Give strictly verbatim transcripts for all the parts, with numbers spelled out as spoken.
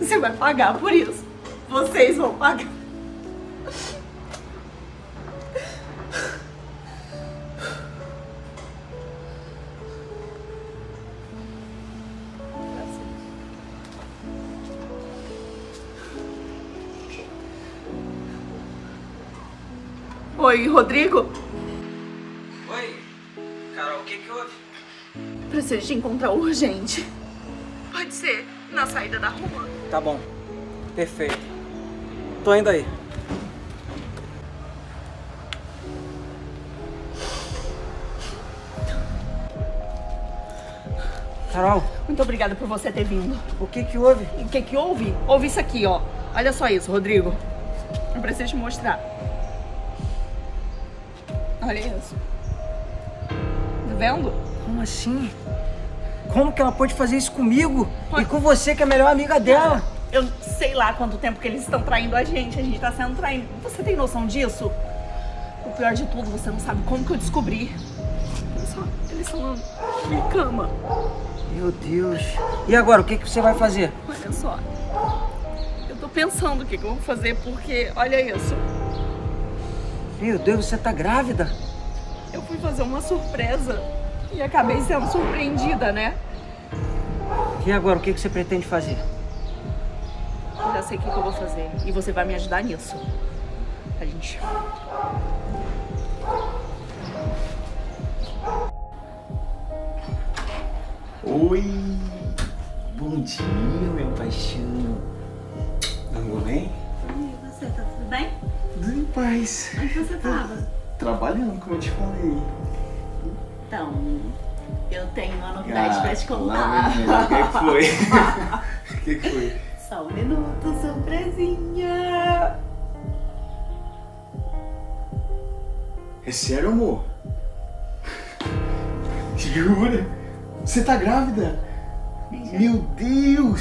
você vai pagar por isso. Vocês vão pagar. Oi, Rodrigo? Oi, Carol, o que que houve? Preciso te encontrar urgente. Pode ser na saída da rua. Tá bom, perfeito. Tô indo aí. Carol. Muito obrigada por você ter vindo. O que que houve? O que que houve? Houve isso aqui, ó. Olha só isso, Rodrigo. Eu preciso te mostrar. Olha isso. Tá vendo? Como assim? Como que ela pode fazer isso comigo? Pode. E com você, que é a melhor amiga dela? Eu sei lá quanto tempo que eles estão traindo a gente. A gente tá sendo traído. Você tem noção disso? O pior de tudo, você não sabe como que eu descobri. Eles só, eles são na minha cama. Meu Deus. E agora, o que que você vai fazer? Olha só. Eu tô pensando o que que eu vou fazer, porque olha isso. Meu Deus, você tá grávida? Eu fui fazer uma surpresa e acabei sendo surpreendida, né? E agora, o que que você pretende fazer? Eu já sei o que que eu vou fazer e você vai me ajudar nisso. A gente... Oi! Bom dia, meu paixão. Tudo bem? E você, tá tudo bem? Tudo em paz. Onde você tava? Trabalhando, como eu te falei. Então, eu tenho uma novidade Ah, pra te lá, contar. menina, o que que foi? O que que foi? Só um minuto, surpresinha. É sério, amor? Jura? Você tá grávida? Meu Deus!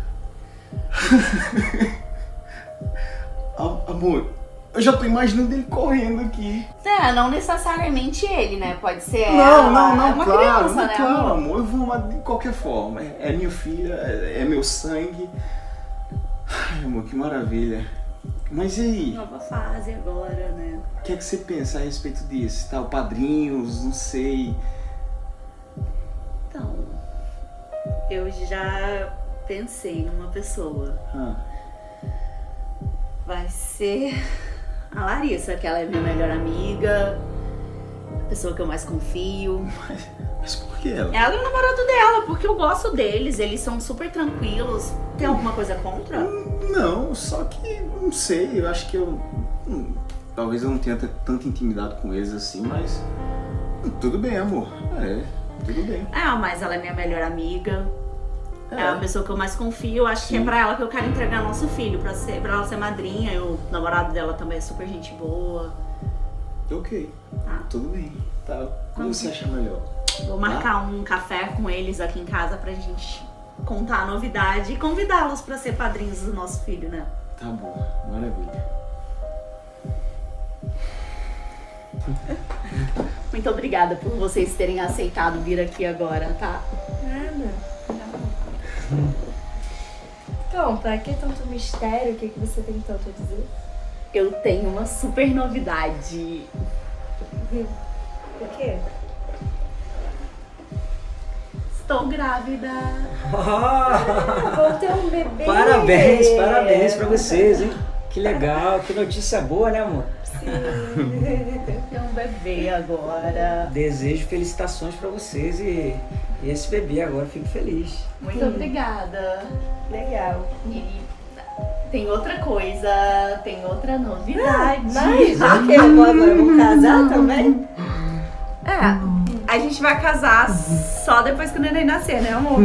Amor, eu já tô imaginando ele correndo aqui. É, não necessariamente ele, né? Pode ser Não, ela. não, não, é uma claro, criança, não, né, claro, amor? amor. Eu vou amar de qualquer forma. É, é minha filha, é, é meu sangue. Ai, amor, que maravilha. Mas e aí? Nova fase agora, né? O que é que você pensa a respeito disso? Tá, o padrinhos, não sei. Então, eu já pensei numa pessoa. Ah. Vai ser a Larissa, que ela é minha melhor amiga, a pessoa que eu mais confio. Mas, mas por que ela? Ela e o namorado dela, porque eu gosto deles, eles são super tranquilos. Tem alguma coisa contra? Não, só que não sei, eu acho que eu. hum, Talvez eu não tenha t- tanta intimidade com eles assim, mas. hum, Tudo bem, amor. É, tudo bem. É, mas ela é minha melhor amiga. É, É. a pessoa que eu mais confio. Eu acho que é Sim. pra ela que eu quero entregar nosso filho, pra, ser, pra ela ser madrinha. E o namorado dela também é super gente boa. Ok, Tá. tudo bem. Tá. Como você acha melhor? Vou marcar um café com eles aqui em casa pra gente contar a novidade e convidá-los pra ser padrinhos do nosso filho, né? Tá bom, maravilha. Muito obrigada por vocês terem aceitado vir aqui agora, tá? Nada. Então, pra que tanto mistério? O que, que você tem tanto a dizer? Eu tenho uma super novidade. O quê? Estou grávida. Ah, vou ter um bebê! Parabéns, parabéns pra vocês, hein? Que legal, que notícia boa, né, amor? Tem um bebê agora. Desejo felicitações pra vocês e, e esse bebê agora, fico feliz. Muito obrigada. Legal. E tem outra coisa, tem outra novidade. Mas, o quê? Agora vamos casar também? É, a gente vai casar só depois que o neném nascer, né, amor?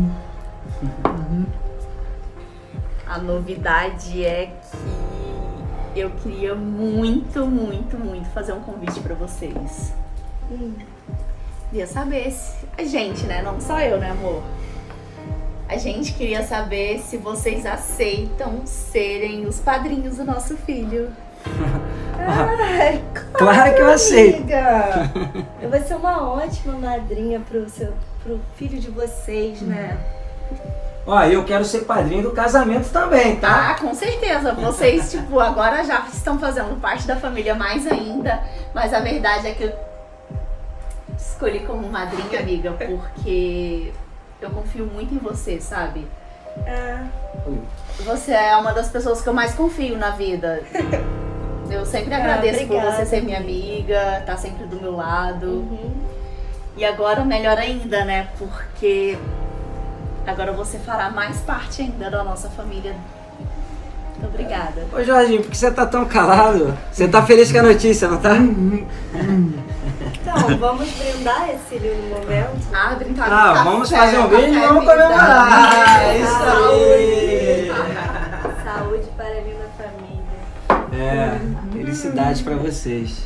A novidade é que eu queria muito, muito, muito fazer um convite pra vocês. Hum. Queria saber se... A gente, né? Não só eu, né, amor? A gente queria saber se vocês aceitam serem os padrinhos do nosso filho. Ai, Claro que eu aceito. amiga! Eu vou ser uma ótima madrinha pro, seu, pro filho de vocês, né? Ó, eu quero ser padrinho do casamento também, tá? Ah, com certeza. Vocês, tipo, agora já estão fazendo parte da família mais ainda. Mas a verdade é que eu escolhi como madrinha, amiga, porque eu confio muito em você, sabe? Ah, Você é uma das pessoas que eu mais confio na vida. Eu sempre agradeço por obrigada, você ser minha amiga, tá sempre do meu lado. uhum. E agora melhor ainda, né? Porque agora você fará mais parte ainda da nossa família. Muito obrigada. Ô Jorginho, por que você tá tão calado? Você tá feliz com a notícia, não tá? Então, vamos brindar esse lindo momento? Ah, brincar. Ah, vamos fazer um brinde e vamos comemorar! Isso aí! Saúde para a linda família. É, felicidade pra vocês.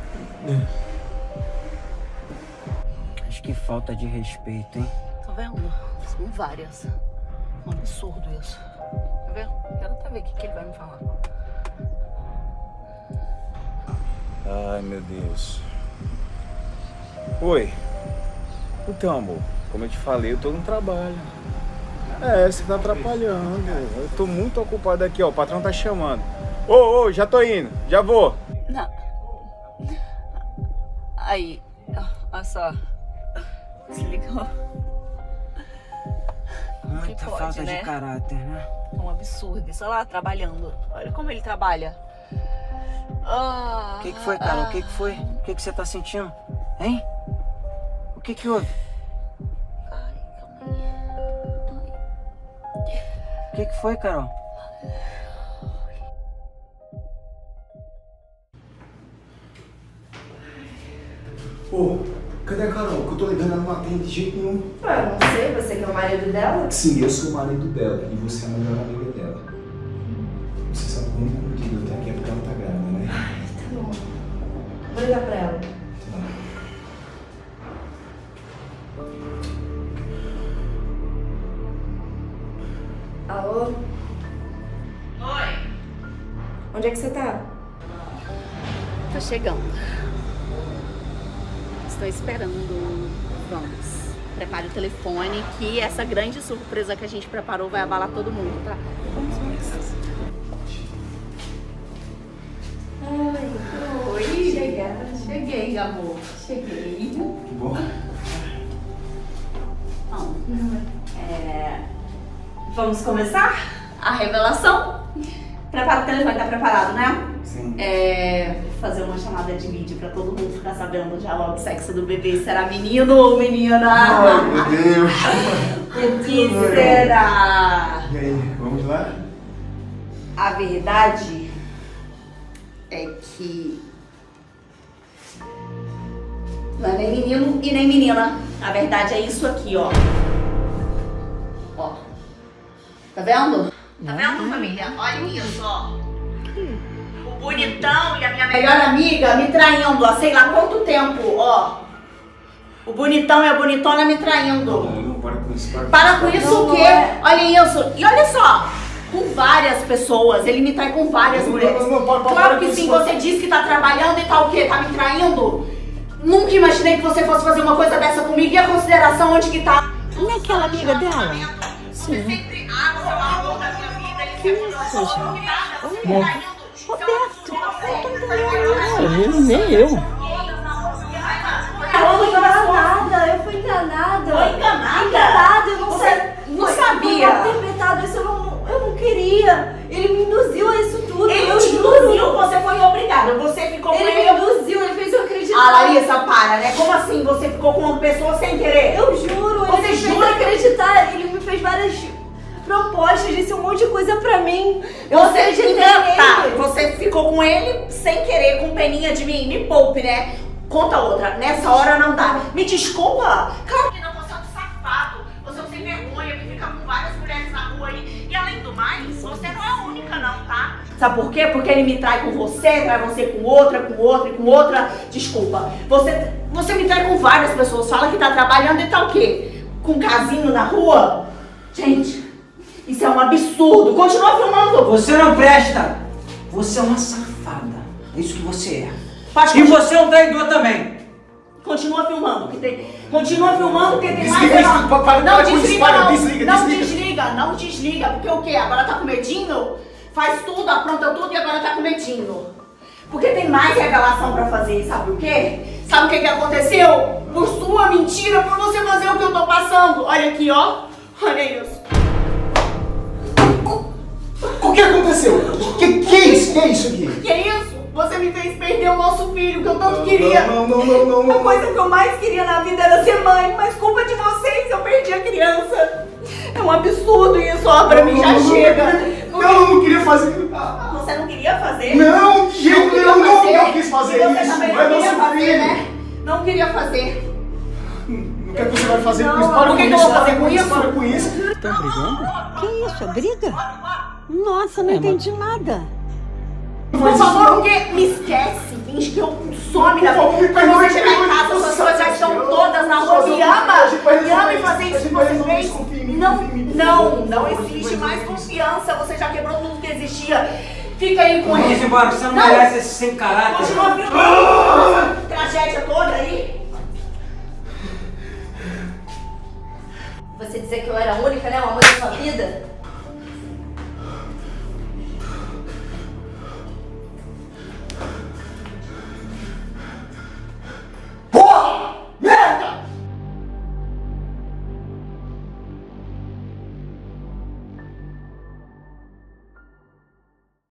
Acho que falta de respeito, hein? Tá vendo? São várias. Um absurdo isso. Tá vendo? Quero até ver o que, que ele vai me falar. Ai, meu Deus. Oi. Então, amor, como eu te falei, eu tô no trabalho. É, você tá atrapalhando. Eu tô muito ocupado aqui, ó. O patrão tá chamando. Ô, ô, já tô indo. Já vou. Não. Aí, olha só. Desligou. Muita pode, falta né? de caráter, né? É um absurdo. Isso, olha lá, trabalhando. Olha como ele trabalha. Ah, O que que foi, Carol? O que que foi? O que que você tá sentindo? Hein? O que que houve? Ai, calma aí. O que que foi, Carol? Ô, cadê a Carol? Que eu tô ligando, ela não atende de jeito nenhum. Ah, eu não sei, você que é o marido dela? Sim, eu sou o marido dela e você é a melhor amiga dela. Você sabe que o único motivo de eu estar aqui é porque ela tá grávida, né? Tá bom. Vou ligar pra ela. Alô? Oi. Onde é que você tá? Tô chegando. Estou esperando. Vamos. Prepare o telefone que essa grande surpresa que a gente preparou vai abalar todo mundo, tá? Vamos, vamos. Ai, Oi. chegada. Cheguei, amor. Cheguei. Que bom. Bom, é... Vamos começar a revelação? Prepara o telefone, tá preparado, né? Sim. É... Fazer uma chamada de vídeo pra todo mundo ficar sabendo já logo o sexo do bebê. Será menino ou menina? Ai, meu Deus. O que será? E aí, vamos lá? A verdade é que não é nem menino e nem menina. A verdade é isso aqui, ó. Ó. Tá vendo? Tá vendo, família? Olha isso, ó. O bonitão e a minha melhor amiga me traindo há sei lá quanto tempo, ó. O bonitão e a bonitona me traindo. Não, não, para com isso. Para, Para com isso Não, o quê? não é. Olha isso. E olha só. Com várias pessoas. Ele me trai com várias Não, mulheres. não, não, para, para, Claro para que com sim. isso. Você disse que tá trabalhando e tá o quê? Tá me traindo? Nunca imaginei que você fosse fazer uma coisa dessa comigo. E a consideração onde que tá? Não é aquela amiga dela? Sim. Você sempre ama o seu amor da minha vida. Ele quer isso, gente. Roberto. Nem eu. Ela não tava Enganada, eu fui enganada. Foi enganada? Enganada, eu não Você sei. não Foi- sabia? Foi mal interpretado isso, eu não, eu não queria. Ele me induziu a isso tudo. Ele eu te juro. induziu, você foi obrigada. Você ficou com Ele me ele. induziu, ele fez eu acreditar. Ah, Larissa, para, né? Como assim você ficou com uma pessoa sem querer? Eu juro, Você ele me jura? fez acreditar. Ele me fez várias propostas, disse um monte de coisa pra mim. Eu Você, acreditei então, tá, nele. você ficou com ele sem querer, com peninha de mim. Me poupe, né? Conta outra. Nessa hora não dá. Me desculpa. Claro que não, você é um safado. Você é um sem vergonha que fica com várias mulheres na rua aí. E além do mais, você não é a única não, tá? Sabe por quê? Porque ele me trai com você, trai você com outra, com outra e com outra. Desculpa. Você, você me trai com várias pessoas. Fala que tá trabalhando e tá o quê? Com um casinho na rua? Gente, isso é um absurdo. Continua filmando. Você não presta. Você é uma safada. É isso que você é. Pode E continuar. você é um traidor também. Continua filmando, que tem. Continua filmando, porque tem Desliga mais. isso, para, para, não para com isso, desliga, para, não. desliga, não desliga. desliga. desliga, não desliga, porque o quê? Agora tá com medinho? Faz tudo, apronta tudo e agora tá com medinho. Porque tem mais revelação pra fazer, sabe o quê? Sabe o que que aconteceu? Por sua mentira, por você fazer o que eu tô passando. Olha aqui, ó. Olha isso. O que aconteceu? Que que é isso? Que é isso aqui? Que é isso? Você me fez perder o nosso filho, que eu tanto queria. Não, não, não, não, não. A coisa que eu mais queria na vida era ser mãe, mas culpa de vocês eu perdi a criança. É um absurdo isso, ó, pra mim já chega. Não, eu não queria fazer aquilo. Você não queria fazer? Não, de jeito nenhum, não, eu quis fazer E você isso. também É não queria nosso fazer, filho. né? Não queria fazer. O que é que você vai fazer com isso? Não, Para o que com que eu isso, vou fazer para com isso? Para com isso. Estão brigando? Que isso? É briga? Nossa, não entendi nada. Por favor, o quê? Me esquece. Finge que eu some da Por favor, me vida. Quando você perdoe, chegar em me casa, perdoe. as pessoas já estão Senhor, todas na rua. Senhor, Me Senhor, ama. a gente vai Me ama resolver e fazer isso, a isso que gente vai você resolver fez. isso, confia em mim, Não, confia em mim, não, por não favor, a gente vai existe mais resolver isso. confiança. Você já quebrou tudo que existia. Fica aí com Vamos ele. embora, você não, Não. merece esse sem caráter. Continua vindo essa tragédia toda aí. Você dizer que eu era a única, né? O amor da sua vida.